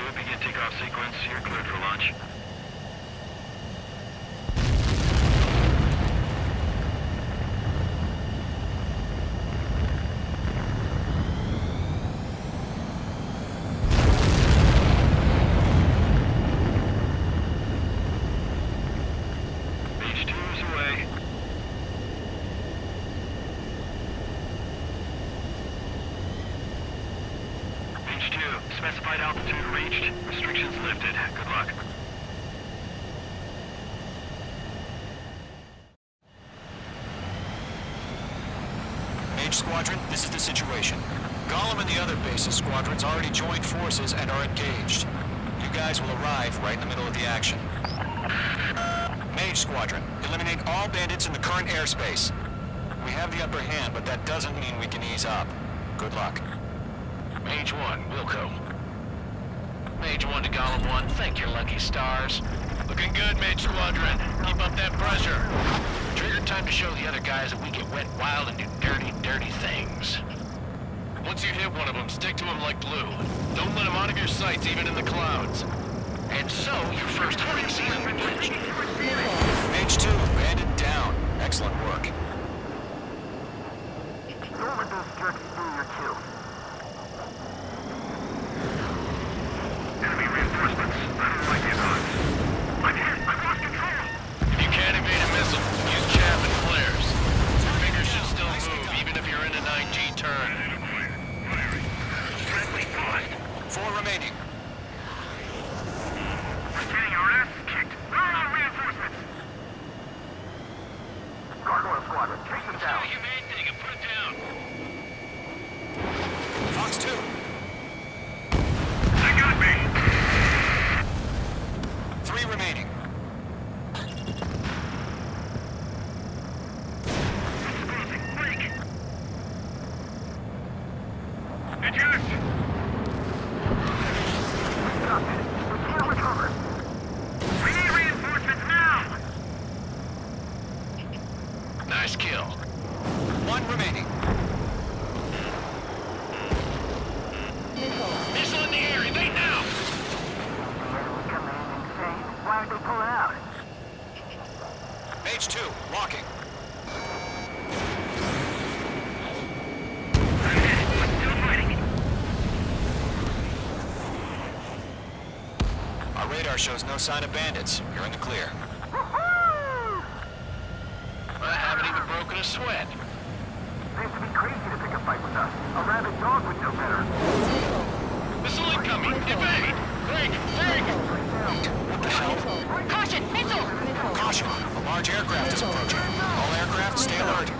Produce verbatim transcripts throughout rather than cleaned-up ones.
begin takeoff sequence. You're cleared for launch. H two is away. H two, specified altitude reached. Restrictions lifted. Good luck. Mage Squadron, this is the situation. Golem and the other bases squadrons already joined forces and are engaged. You guys will arrive right in the middle of the action. Mage Squadron, eliminate all bandits in the current airspace. We have the upper hand, but that doesn't mean we can ease up. Good luck. Mage one, Wilco. Mage one to Golem one, thank your lucky stars. Looking good, Mage Squadron. Keep up that pressure. Trigger time to show the other guys that we get wet wild and do dirty, dirty things. Once you hit one of them, stick to them like glue. Don't let them out of your sights, even in the clouds. And so, your first hunting season begins. Mage two, bandit down. Excellent work. Don't let those jerks steal your kill. Enemy reinforcements. I don't like these odds. I'm hit. I've lost control. If you can't evade a missile, use chaff and flares. Your fingers should still move, even if you're in a nine G turn. Friendly lost. Four remaining. We're getting our asses kicked. Where are our reinforcements? Gargoyle Squadron, take them down. Do humane thing and put it down. Fox two. They got me. Three remaining. Exposing. Break. Eject. Stop it. We can't recover. We need reinforcements now. Nice kill. One remaining. Missile in the air, evade now! Why aren't they pulling out? Mage two, walking. I'm still fighting. Our radar shows no sign of bandits. You're in the clear. I haven't even broken a sweat. They have to be crazy to pick a fight with us. A rabid dog would know better. Missile incoming! Evade! Break! Break! What the hell? Caution! Missile! Caution! A large aircraft is approaching. All aircraft, stay alert.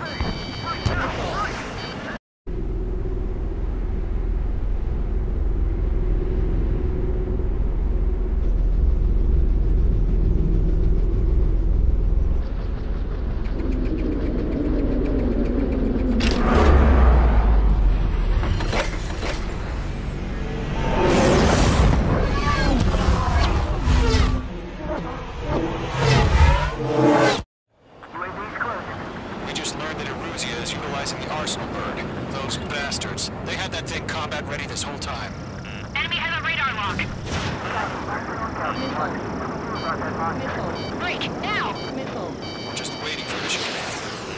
We just learned that Eruzia is utilizing the Arsenal bird. Those bastards. They had that thing combat ready this whole time. Enemy has a radar lock! Missile. Break! Now! Missile. We're just waiting for mission command.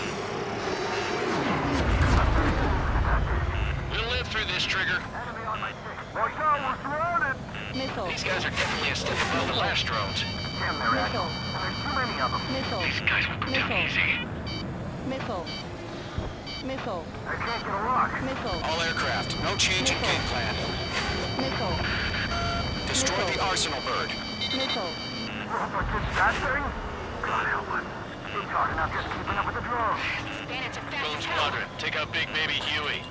We'll live through this, Trigger. Enemy on my stick. Watch out, we're surrounded. Missile. These guys are definitely a step above the last drones. Damn, they're agile. Missile. And there's too many of them. Missile. These guys will go down Missile. easy. Missile. Missile. I can't get a lock. Missile. All aircraft, no change in game plan. Missile. Destroy Missile. the Arsenal bird. Missile. What gets that thing? God help us. He's talking about just keeping up with the drones. Bandits are fast Golem as hell! Squadron, take out Big Baby Huey.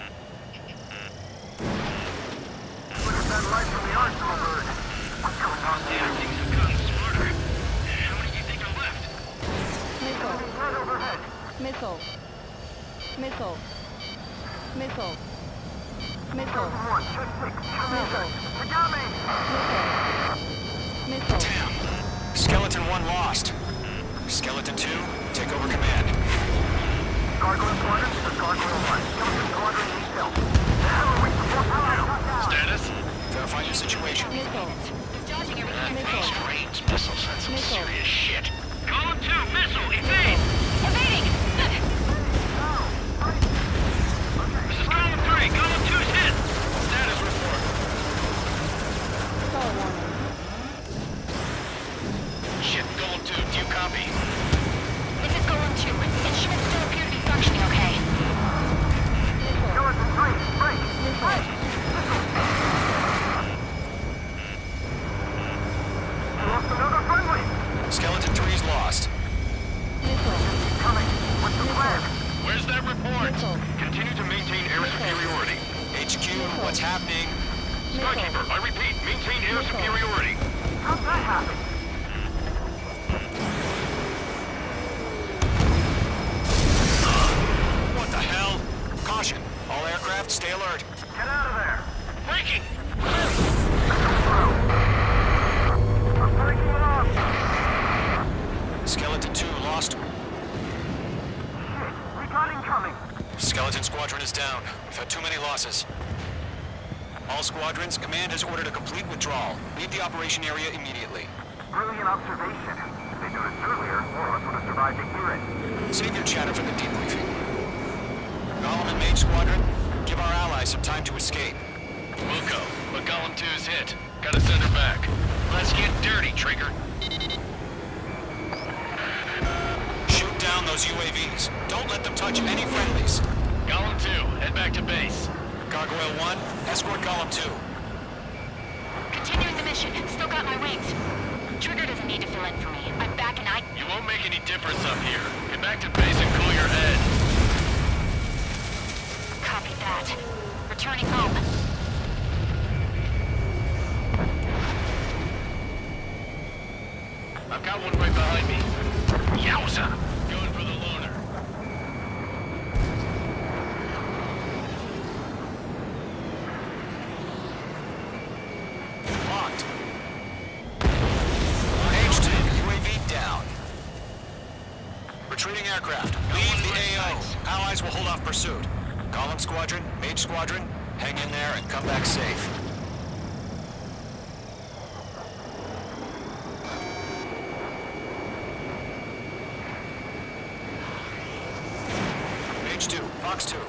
Look at that light from the Arsenal bird. What's going on there? Things have gotten smarter. How many do you think are left? Missile. Right overhead. Missile. Missile. Missile. Missile. One, check six. Missile. We got me. Missile. Missile. Damn. Skeleton one lost. Skeleton two, take over command. Gargoyle Squadron, this is Gargoyle one. Skeleton Squadron needs help. The hell are we supposed to do? Status? Verify your situation. Missile. happening? Skykeeper, I repeat, maintain air superiority. How'd that happen? What the hell? Caution. All aircraft, stay alert. Get out of there. Breaking! I'm breaking it off. Skeleton two lost. Shit, recon incoming. Skeleton Squadron is down. We've had too many losses. All squadrons, command has ordered a complete withdrawal. Leave the operation area immediately. Brilliant observation. If they noticed earlier, more of us would have survived to hear it. Save your chatter for the debriefing. Golem and Mage Squadron, give our allies some time to escape. Wilco, but Golem two's hit. Gotta send her back. Let's get dirty, Trigger. Shoot down those U A Vs. Don't let them touch any friendlies. Golem two, head back to base. Gargoyle one, escort Golem two. Continuing the mission. Still got my wings. Trigger doesn't need to fill in for me. I'm back and I... You won't make any difference up here. Get back to base and cool your head. Copy that. Returning home. I've got one right behind me. Yowza! Going for the loner. Locked. H two, U A V down. Retreating aircraft. Leave the A O. Allies will hold off pursuit. Golem Squadron, Mage Squadron, hang in there and come back safe. Mage two, Fox two.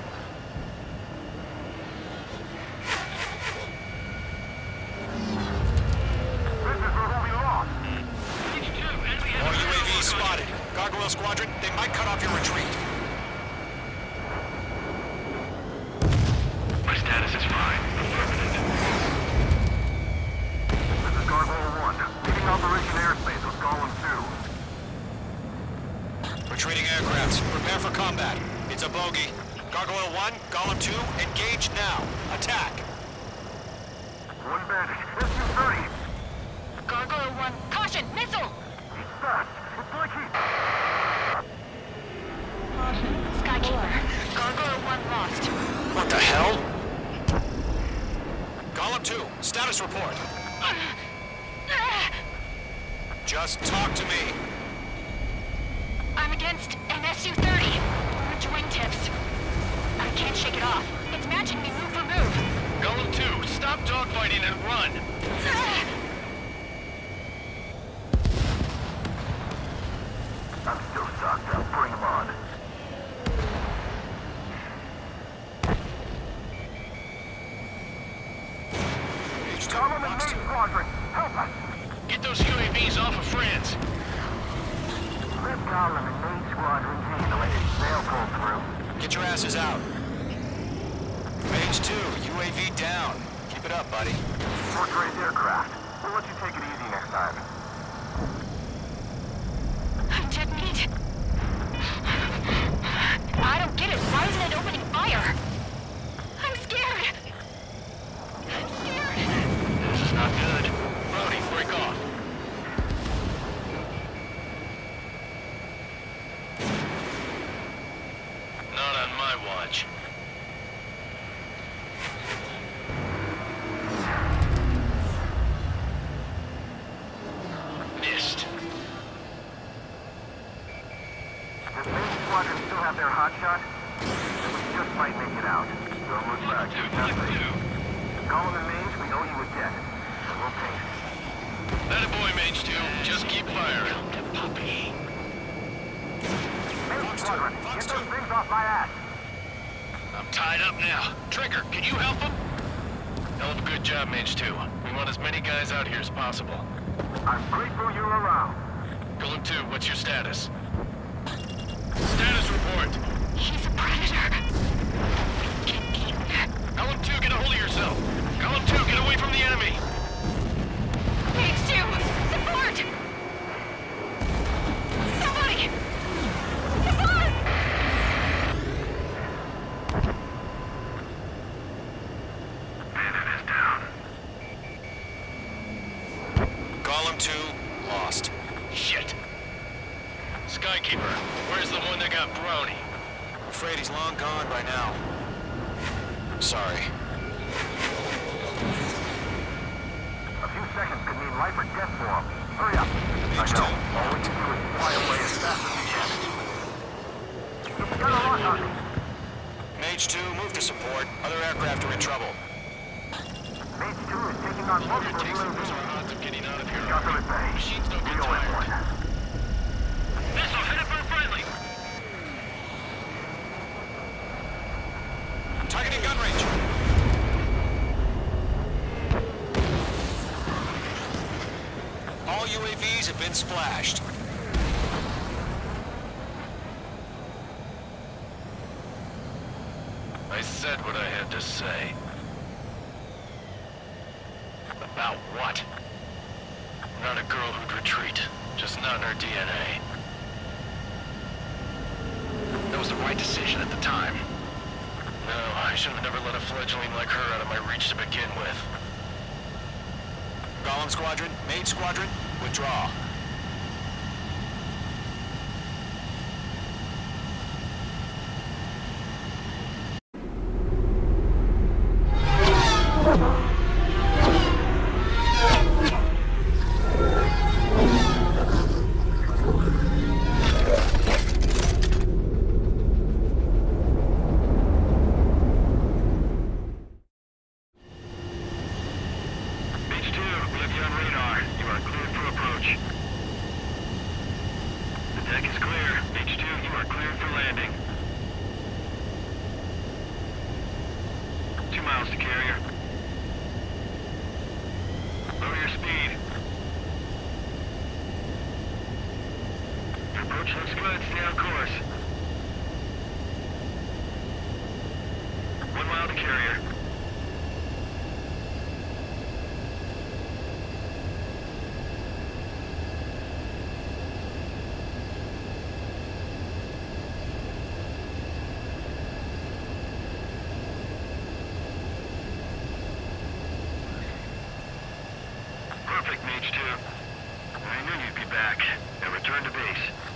This is where we lost. More U A Vs spotted. Gargoyle Squadron, they might cut off your retreat. My status is fine. This is Gargoyle one. Leaving Operation Airspace with Golem two. Retreating aircrafts, prepare for combat. It's a bogey. Gargoyle one, Golem two, engage now. Attack. One bandit. S U thirty. Gargoyle one. Caution! Missile! He's fast. It's like he... Caution. Skykeeper. Gargoyle one lost. What the hell? Golem two, status report. Just talk to me. I'm against an S U thirty. Orange wingtips. I can't shake it off. It's matching me move for move. Golem two, stop dogfighting and run. I'm still stocked up. Bring him on. H two, Golem and Fox Mage two. Squadron. Help us. Get those U A Vs off of France. Let Golem and Mage Squadron handle it. They'll pull through. Get your asses out. Mage two, U A V down. Keep it up, buddy. Short-range aircraft. We'll let you take it easy next time. I'm dead meat. I don't get it. Why isn't it opening fire? I'm scared. I'm scared. This is not good. Brody, break off. Not on my watch. Missed. Does Mage Squadron still have their hotshot? Then we just might make it out. Don't look back. Nothing. Golem and Mage, we know you were dead. So we'll take it. That a boy, Mage two. Just keep firing. Puppy. Mage Squadron, get those things off my ass. I'm tied up now. Trigger, can you help him? Hell of a good job, Mage two. We want as many guys out here as possible. I'm grateful you're around. Golem two, what's your status? Status report. He's a predator. Get eaten. Golem two, get a hold of yourself. Golem two, get away from the enemy. Mage two, support! Somebody! Support! Man, Golem two, lost. Shit. Skykeeper, where's the one that got Brony? I'm afraid he's long gone by now. Sorry. A few seconds could mean life or death for him. Hurry up. Mage I know. two. All we can do is fly away as fast as we can. It's got a lock on me. Mage two, move to support. Other aircraft are in trouble. Mage two is taking on multiple U A Where's our Vs. odds of getting out of here? Got them at bay. Machines don't get V O A tired. one. Missile, hit it for friendly! Targeting gun range. All U A Vs have been splashed. I said what I had to say. About what? Not a girl who'd retreat. Just not in her D N A. That was the right decision at the time. No, I should have never let a fledgling like her out of my reach to begin with. Golem Squadron, Mage Squadron, withdraw. Mage two, we have you on radar. You are cleared for approach. The deck is clear. Mage two, you are cleared for landing. Two miles to carrier. Lower your speed. Your approach looks good. Stay on course. One mile to carrier. Perfect, Mage two. I knew you'd be back. Now return to base.